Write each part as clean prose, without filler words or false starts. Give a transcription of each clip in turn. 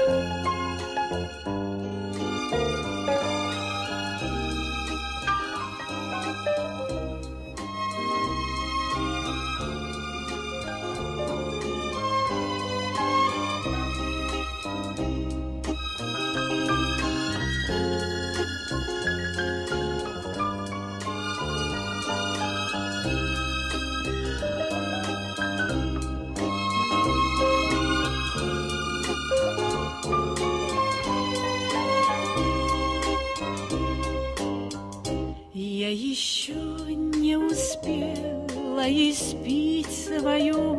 Я еще не успела испить свою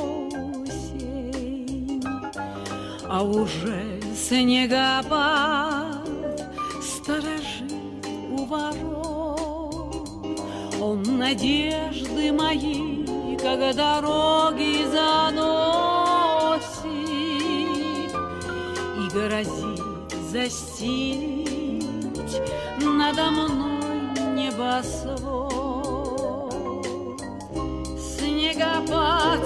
осень, а уже снегопад сторожит у ворот. Он надежды мои, как дороги заносит, и грозит застелить надо мной небосвод. Снегопад,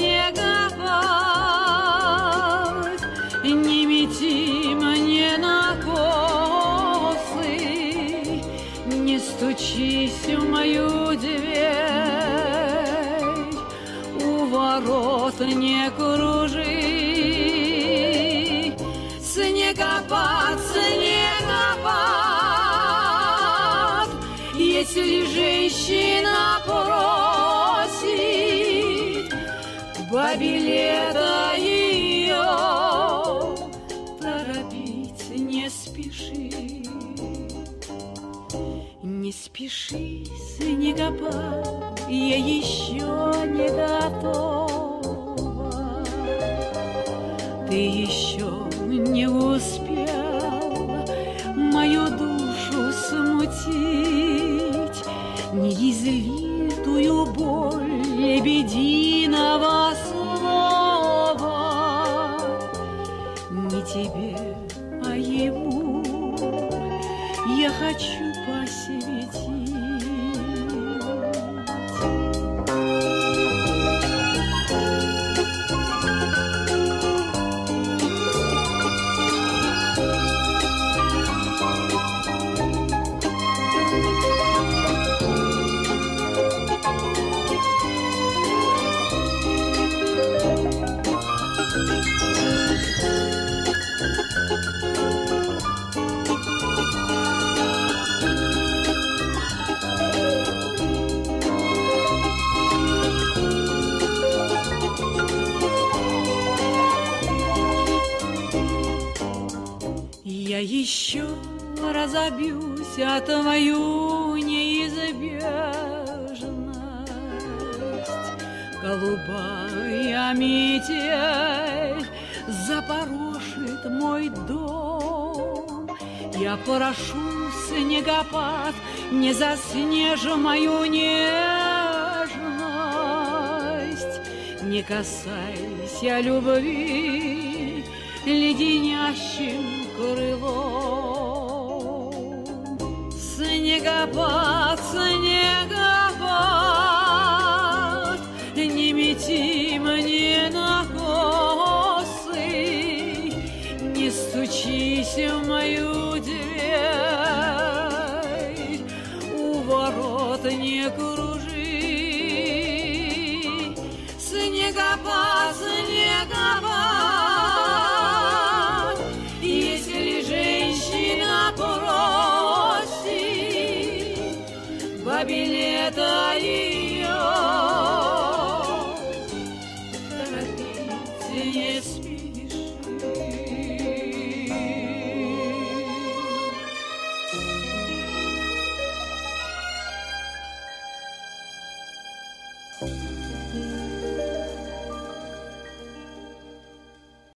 снегопад, не мети мне на косы, не стучись в мою дверь, у ворот не кружи. Снегопад, снегопад, если женщина просит бабе лето ее, торопить не спеши. Не спеши, снегопад, я еще не готова. Ты еще не успел мою душу смутить, неизлитую боль лебединого слова. Не тебе, а ему я хочу посвятить. Я еще разобьюсь о твою неизбежность. Голубая метель запорошит мой дом. Я прошу, снегопад, не заснежь мою нежность. Не касайся любви леденящим крылом. Снегопад, снегопад, не мети мне на косы, не стучись в мою дверь, у ворот не кружи.